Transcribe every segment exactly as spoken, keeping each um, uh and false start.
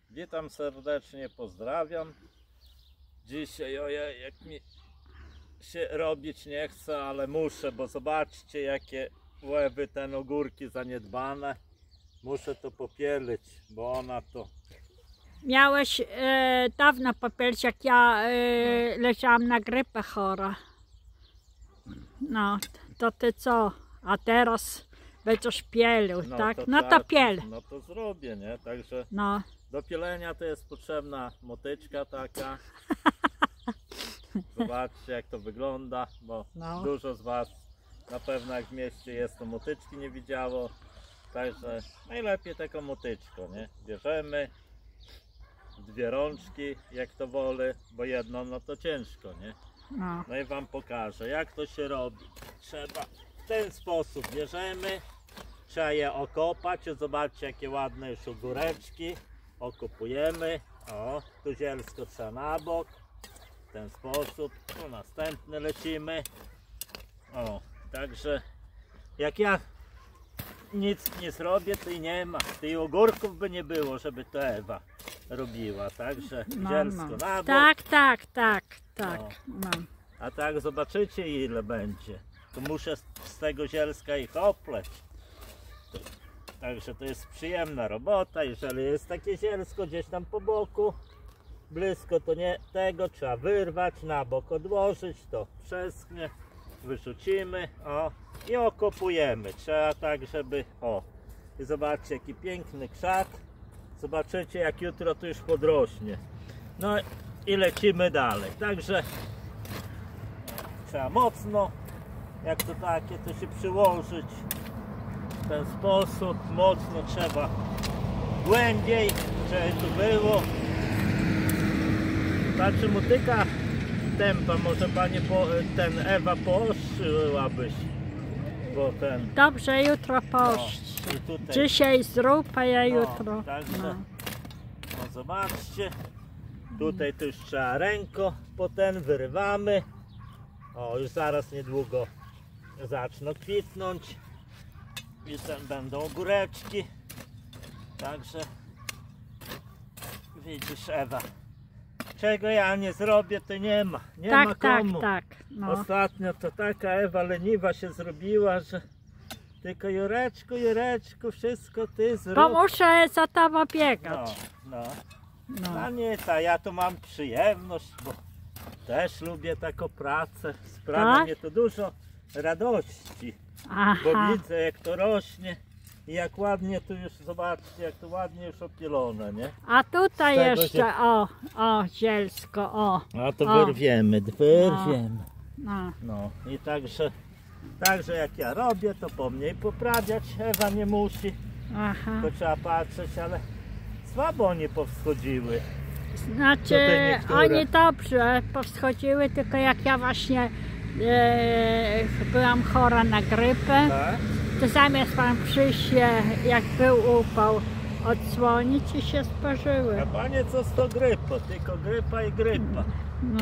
Witam serdecznie, pozdrawiam. Dzisiaj, ojej, jak mi się robić nie chce, ale muszę, bo zobaczcie jakie łeby ten ogórki zaniedbane. Muszę to popielić, bo ona to... Miałeś e, dawno popielić, jak ja e, leżałam na grypę chora. No, to ty co? A teraz będziesz pielił, No, tak? to No trzeba- to piel. No to zrobię, nie? Także No, do pielenia to jest potrzebna motyczka taka. Zobaczcie jak to wygląda, bo No. dużo z Was na pewno jak w mieście jest, to motyczki nie widziało. Także najlepiej taką motyczką, nie? Bierzemy dwie rączki, jak to wolę, bo jedną no to ciężko, nie? no. No i Wam pokażę jak to się robi. Trzeba w ten sposób bierzemy, trzeba je okopać. Zobaczcie jakie ładne już ogóreczki. Okopujemy. O, tu zielsko trzeba na bok. W ten sposób. Tu następny lecimy. O, także jak ja nic nie zrobię, to i nie ma. Tych ogórków by nie było, żeby to Ewa robiła. Także No, zielsko no. na bok. Tak, tak, tak, tak. No. No. A tak zobaczycie ile będzie. To muszę z- z tego zielska ich opleć. To, także to jest przyjemna robota. Jeżeli jest takie zielsko gdzieś tam po boku, blisko, to nie tego trzeba wyrwać, na bok odłożyć, to przeschnie, wyrzucimy, o i okopujemy. Trzeba tak, żeby o. I zobaczcie jaki piękny krzak. Zobaczycie jak jutro to już podrośnie. No i lecimy dalej. Także trzeba mocno, jak to takie, to się przyłożyć w ten sposób, mocno trzeba głębiej, żeby tu było. Znaczy motyka tempa, może Panie po, ten Ewa poostrzyłabyś, bo ten... Dobrze, jutro pość. No, i tutaj, Dzisiaj zrób, a ja no, jutro. Także, No. no zobaczcie, tutaj to już trzeba ręko, potem wyrywamy. O, już zaraz niedługo zaczną kwitnąć. I tam będą ogóreczki. Także widzisz Ewa, czego ja nie zrobię to nie ma. Nie ma Tak, tak, komu. tak. No. Ostatnio to taka Ewa leniwa się zrobiła, że tylko Jureczku, Jureczku, wszystko ty zrób. Bo muszę za tobą No, biegać. no. No. A nie, ta ja to mam przyjemność, bo też lubię taką pracę. Sprawia Tak? mnie to dużo radości, bo Aha. widzę jak to rośnie i jak ładnie tu już, zobaczcie, jak to ładnie już opielone, nie? A tutaj Z tego jeszcze, się- o, o, zielsko, o. A to O. wyrwiemy, wyrwiemy. No. No i także, także jak ja robię, to po mnie i poprawiać Ewa nie musi, Aha. to trzeba patrzeć, ale słabo oni powschodziły. Znaczy, Tutaj niektóre. oni dobrze powschodziły, tylko jak ja właśnie e, byłam chora na grypę, Tak? to zamiast pan przyjść się, jak był upał, odsłonić i się spożyły. A Panie co z to grypa? Tylko grypa i grypa. No.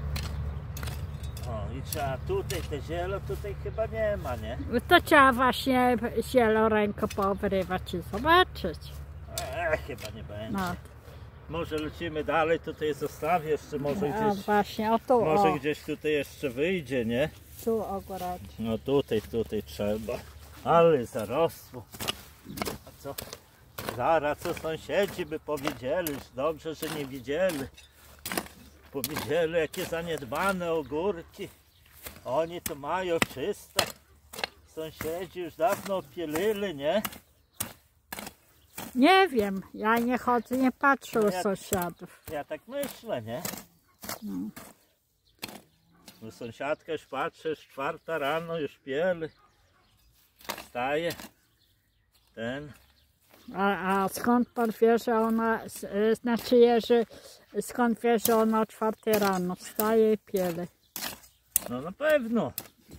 O i trzeba tutaj te zielo, tutaj chyba nie ma, nie? To trzeba właśnie zieloręko powrywać i zobaczyć. E, chyba nie będzie. No. Może lecimy dalej, tutaj zostawię jeszcze, może A gdzieś, właśnie, o tu, może o, gdzieś tutaj jeszcze wyjdzie, nie? tu ogórek. No tutaj, tutaj trzeba. Ale zarosło. A co? Zaraz co sąsiedzi by powiedzieli, że dobrze, że nie widzieli. Powiedzieli jakie zaniedbane ogórki. Oni to mają czyste. Sąsiedzi już dawno opielili, nie? Nie wiem, ja nie chodzę, nie patrzę u Jak- sąsiadów. Ja tak myślę, nie? No. No sąsiadka już patrzy, już czwarta rano, już pieli. Wstaje. Ten. A, a skąd pan wie, że ona, s- y, znaczy Jerzy, skąd wie, że ona o czwartej rano wstaje i piele? No na pewno.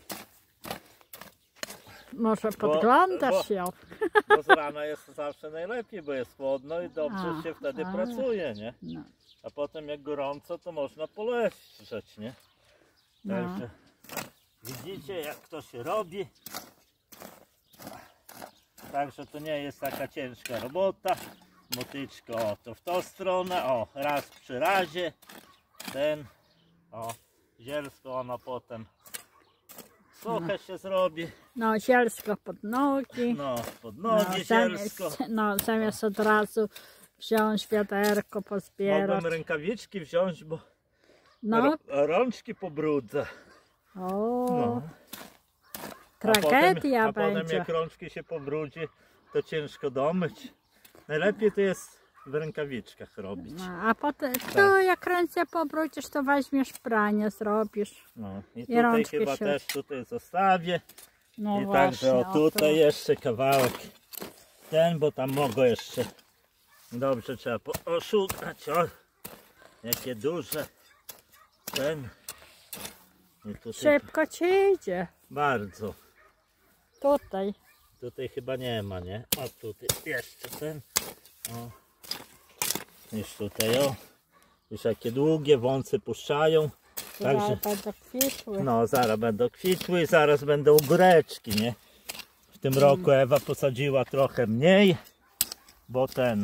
Może podglądasz bo- ją? Bo z rana jest zawsze najlepiej, bo jest chłodno i dobrze A, się wtedy a. pracuje, nie? No. A potem jak gorąco, to można poleżeć, nie? No. Także widzicie jak to się robi. Także to nie jest taka ciężka robota. motyczko, o, to w tą stronę, o, raz przy razie, ten, o, zielsko, ono potem suche się zrobi, No, zielsko pod nogi. no, pod No, nogi zielsko. zamiast, no, zamiast od razu wziąć wiaderko, pozbierać. Mogłem rękawiczki wziąć, bo No, ro- rączki pobrudzę. o, No. tragedia a potem, a będzie. potem jak rączki się pobrudzi, to ciężko domyć. Najlepiej to jest w rękawiczkach robić. No, a potem, to Tak. jak ręce pobrudzisz, to weźmiesz pranie, zrobisz. No i I tutaj rączki chyba się- też tutaj zostawię. No I właśnie, także o o tutaj to. jeszcze kawałek ten, bo tam mogę jeszcze dobrze trzeba po- oszukać. O, jakie duże ten. I tutaj Szybko ci idzie. bardzo. Tutaj. Tutaj chyba nie ma, nie? O tutaj jeszcze ten. O. Już tutaj o. Już jakie długie wąsy puszczają. Zaraz Także będą kwitły. no zaraz będą kwitły i zaraz będą góreczki, nie? W tym roku Ewa posadziła trochę mniej, bo ten.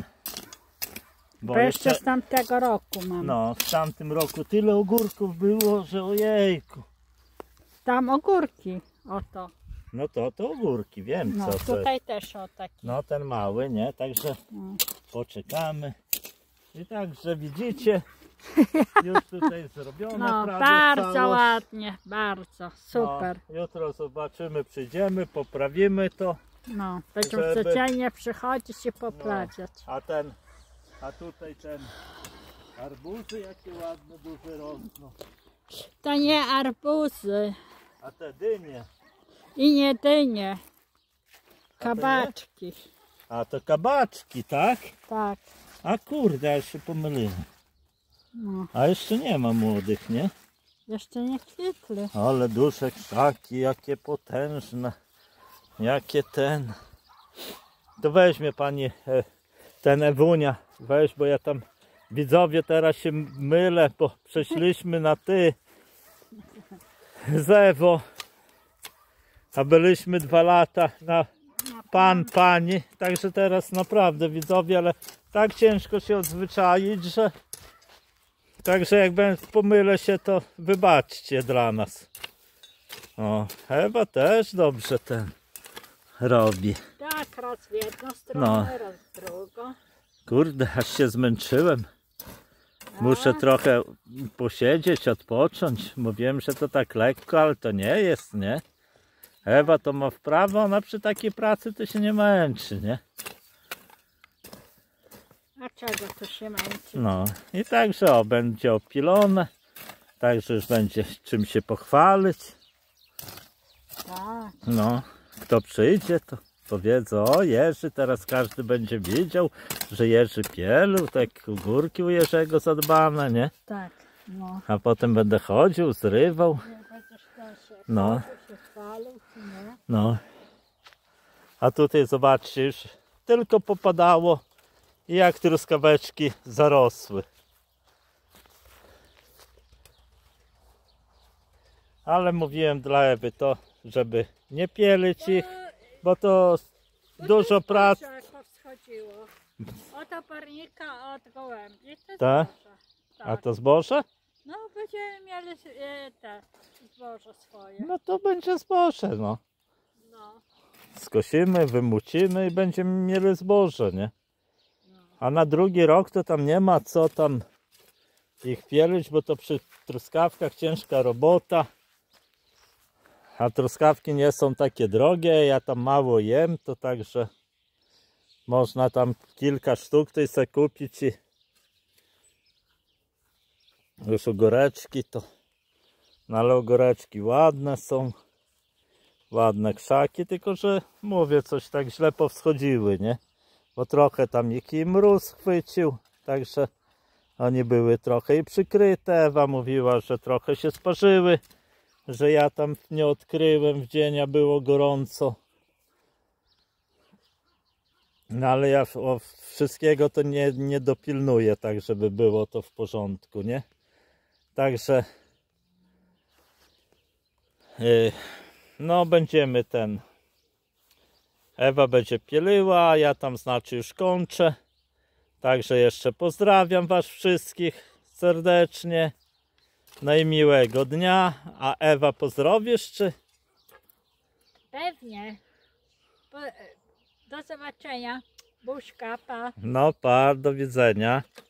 Bo Bo jeszcze z tamtego roku mam. no w tamtym roku tyle ogórków było, że ojejku. Tam ogórki. Oto. No to to ogórki, wiem No, co to. tutaj też o taki. No ten mały, nie? Także No. poczekamy. I także widzicie, już tutaj zrobione No, prawie bardzo całość. ładnie, bardzo, super. No, jutro zobaczymy, przyjdziemy, poprawimy to. No, będziemy Żeby- codziennie przychodzić i poprawiać. A ten, a tutaj ten arbuzy jakie ładne, duże rosną. To nie arbuzy A te dynie, i nie dynie. to Kabaczki. a to kabaczki, tak? Tak. A kurde, ja się pomyliłem. No. A jeszcze nie ma młodych, nie? Jeszcze nie kwitły. Ale duże krzaki, jakie potężne. Jakie ten. To weźmie pani e, ten Ewunia. Weź, bo ja tam widzowie teraz się mylę, bo przeszliśmy na ty z Ewo. A byliśmy dwa lata na pan, pani. Także teraz naprawdę widzowie, ale tak ciężko się odzwyczaić, że także jak będę pomylę się, to wybaczcie dla nas. O, Ewa też dobrze ten robi. Tak, raz w jedną stronę, No. raz w drugą. Kurde, aż się zmęczyłem. Muszę trochę posiedzieć, odpocząć, bo wiem, że to tak lekko, ale to nie jest, nie? Ewa to ma wprawę, ona przy takiej pracy to się nie męczy, nie? A czego tu się męczyć? No i także o, będzie opilone, także już będzie czym się pochwalić. Tak. No, kto przyjdzie, to powiedzą, o Jerzy, teraz każdy będzie wiedział, że Jerzy pielił, tak ogórki u Jerzego zadbane, nie? Tak, no. A potem będę chodził, zrywał, Nie będziesz też jak No. się chwalił, czy nie? no. A tutaj zobaczcie, już tylko popadało i jak truskaweczki zarosły. Ale mówiłem dla Ewy to, żeby nie pielić ich, bo to dużo pracy. Jak powschodziło. Od oparnika, od gołębi. To jest Tak? zboże. A Tak. to zboże? No będziemy mieli e, te zboże swoje. No to będzie zboże, no. No. Skosimy, wymucimy i będziemy mieli zboże, nie? A na drugi rok to tam nie ma co tam ich pielić, bo to przy truskawkach ciężka robota. A truskawki nie są takie drogie, ja tam mało jem, to także można tam kilka sztuk tutaj sobie kupić i już ogóreczki to, no ale ogóreczki ładne są, ładne krzaki, tylko że mówię, coś tak źle powschodziły, nie? Bo trochę tam jaki mróz chwycił, także oni były trochę i przykryte. Ewa mówiła, że trochę się sparzyły, że ja tam nie odkryłem w dzień, a było gorąco. No ale ja o, wszystkiego to nie, nie dopilnuję, tak żeby było to w porządku, nie? Także yy, no będziemy ten, Ewa będzie pieliła, a ja tam znaczy już kończę. Także jeszcze pozdrawiam was wszystkich serdecznie. No i miłego dnia. A Ewa, pozdrowisz czy? Pewnie. Po, do zobaczenia. Buźka, pa. No pa, do widzenia.